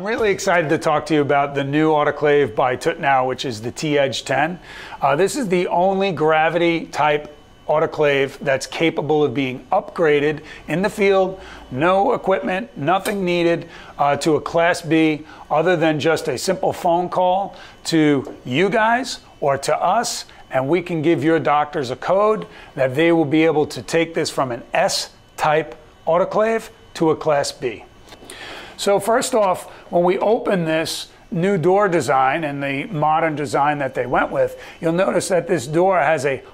I'm really excited to talk to you about the new autoclave by Tuttenauer, which is the T-Edge 10. This is the only gravity type autoclave that's capable of being upgraded in the field, no equipment, nothing needed, to a Class B other than just a simple phone call to you guys or to us, and we can give your doctors a code that they will be able to take this from an S-type autoclave to a Class B. So first off, when we open this new door design and the modern design that they went with, you'll notice that this door has a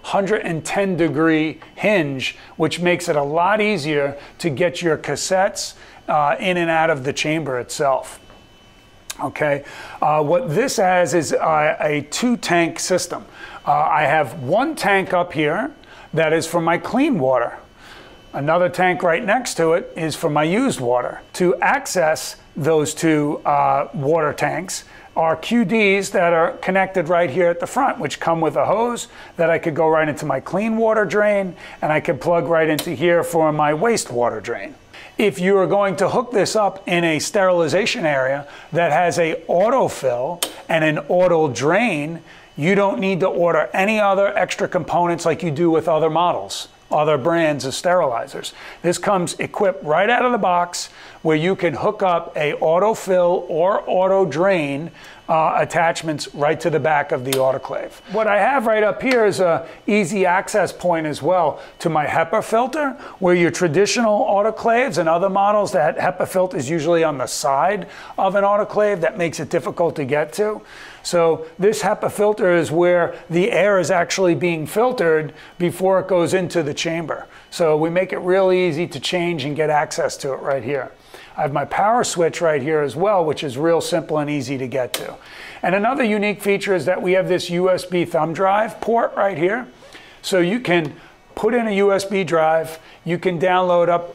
110-degree hinge, which makes it a lot easier to get your cassettes in and out of the chamber itself. Okay, what this has is a two-tank system. I have one tank up here that is for my clean water. Another tank right next to it is for my used water. To access those two water tanks are QDs that are connected right here at the front, which come with a hose that I could go right into my clean water drain, and I could plug right into here for my wastewater drain. If you are going to hook this up in a sterilization area that has a autofill and an auto drain, you don't need to order any other extra components like you do with other models, other brands of sterilizers. This comes equipped right out of the box where you can hook up a autofill or auto drain attachments right to the back of the autoclave. What I have right up here is a easy access point as well to my HEPA filter, where your traditional autoclaves and other models, that HEPA filter is usually on the side of an autoclave. That makes it difficult to get to. So this HEPA filter is where the air is actually being filtered before it goes into the chamber. So we make it really easy to change and get access to it right here. I have my power switch right here as well, which is real simple and easy to get to. And another unique feature is that we have this USB thumb drive port right here. So you can put in a USB drive, you can download up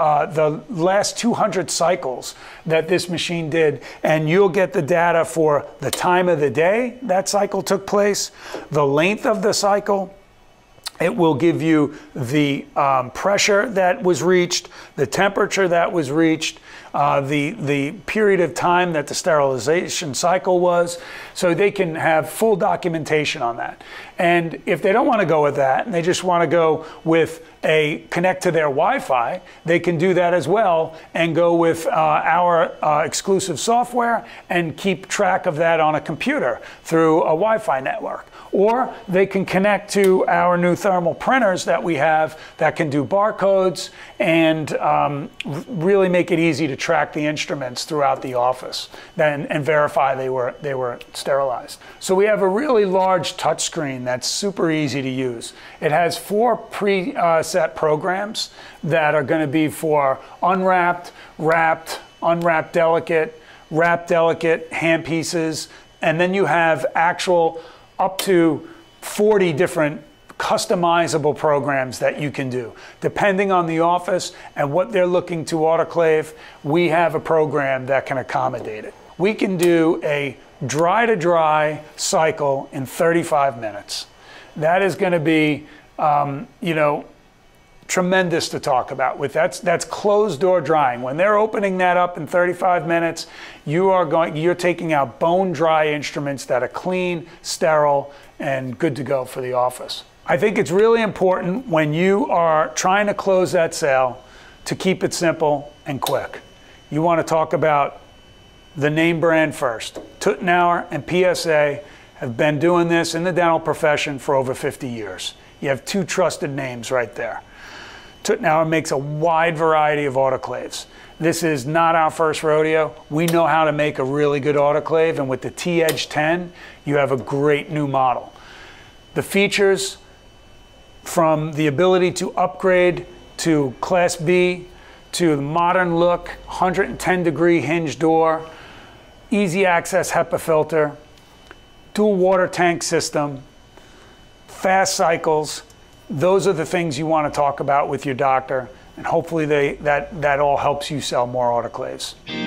the last 200 cycles that this machine did, and you'll get the data for the time of the day that cycle took place, the length of the cycle. It will give you the pressure that was reached, the temperature that was reached, the period of time that the sterilization cycle was, so they can have full documentation on that. And if they don't want to go with that, and they just want to go with a connect to their Wi-Fi, they can do that as well and go with our exclusive software and keep track of that on a computer through a Wi-Fi network. Or they can connect to our new thermal printers that we have that can do barcodes and really make it easy to track the instruments throughout the office and verify they were sterilized. So we have a really large touchscreen that's super easy to use. It has 4 preset programs that are going to be for unwrapped, wrapped, unwrapped delicate, wrapped delicate, hand pieces, and then you have actual up to 40 different customizable programs that you can do. Depending on the office and what they're looking to autoclave, we have a program that can accommodate it. We can do a dry to dry cycle in 35 minutes. That is going to be, you know, tremendous to talk about. That's closed door drying. When they're opening that up in 35 minutes, you're taking out bone dry instruments that are clean, sterile, and good to go for the office. I think it's really important when you are trying to close that sale to keep it simple and quick. You want to talk about the name brand first. Tuttenauer and PSA have been doing this in the dental profession for over 50 years. You have 2 trusted names right there. Tuttenauer makes a wide variety of autoclaves. This is not our first rodeo. We know how to make a really good autoclave, and with the T-Edge 10, you have a great new model. The features, from the ability to upgrade to Class B, to the modern look, 110-degree hinge door, easy access HEPA filter, dual water tank system, fast cycles. Those are the things you want to talk about with your doctor, and hopefully that all helps you sell more autoclaves.